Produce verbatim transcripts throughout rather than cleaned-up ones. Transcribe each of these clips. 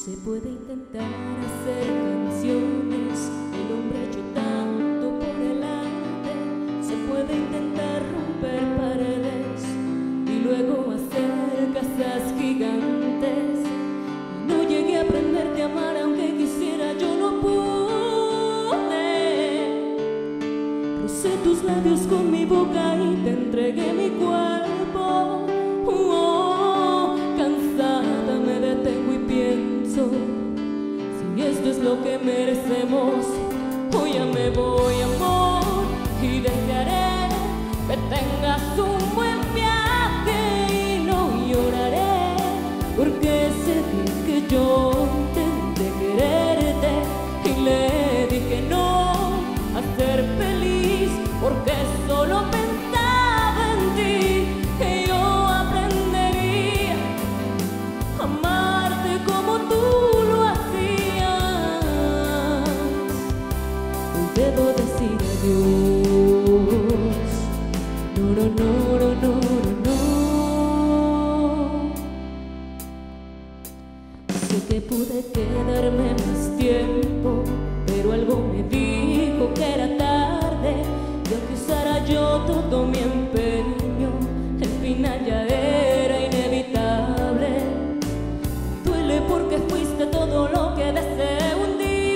Se puede intentar hacer canciones, el hombre ha hecho tanto por el arte. Se puede intentar romper paredes y luego hacer casas gigantes. No llegué a aprenderte a amar, aunque quisiera yo no pude. Rocé tus labios con mi boca y te entregué mi cuerpo. Oh, cansada me detengo y pienso, si esto es lo que merecemos. Hoy ya me voy, amor, y desearé que tengas un buen viaje y no lloraré, porque sé bien que yo intenté quererte y le dije no a ser feliz, porque solo pensaba en ti, que yo aprendería a amarte como tú lo hacías. Hoy debo decir adiós. No, no, no, no, no, no, no. Sé que pude quedarme más tiempo, pero algo me dijo que era tarde. Y aunque usara yo todo mi empeño, el final ya era inevitable. Duele porque fuiste todo lo que deseé un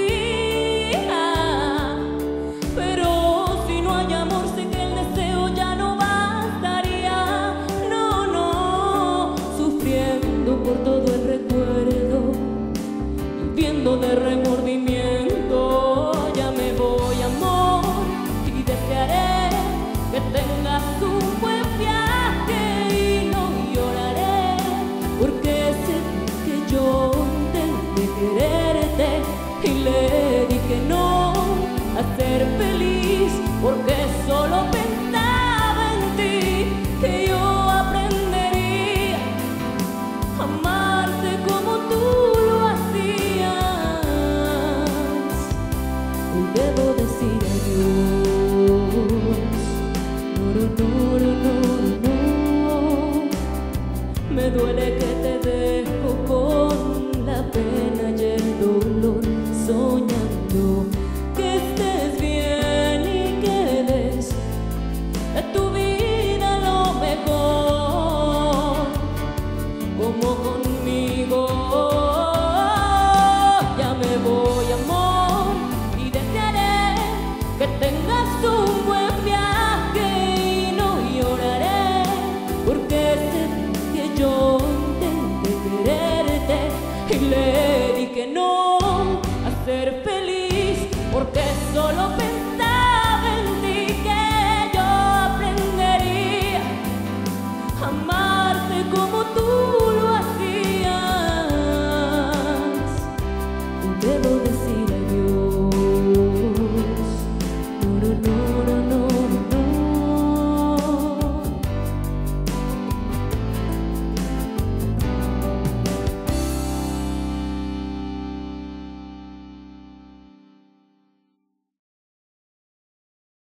día, pero si no hay amor sé que el deseo ya no bastaría. No, no, sufriendo por todo el recuerdo, viviendo de remordimiento. Ya me voy, amor, y desearé que tengas un buen viaje y no lloraré, porque sé que yo intenté quererte y le dije no a ser feliz, porque solo pensaba en ti, que yo aprendería a amarte como tú lo hacías. Hoy debo decir adiós. No, no, no, no, no. Me duele que te dejo con la pena y el dolor. Soñé